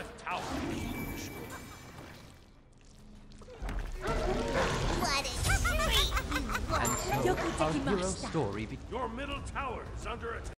left tower. What a treat! And so, our hero story Your middle tower is under attack.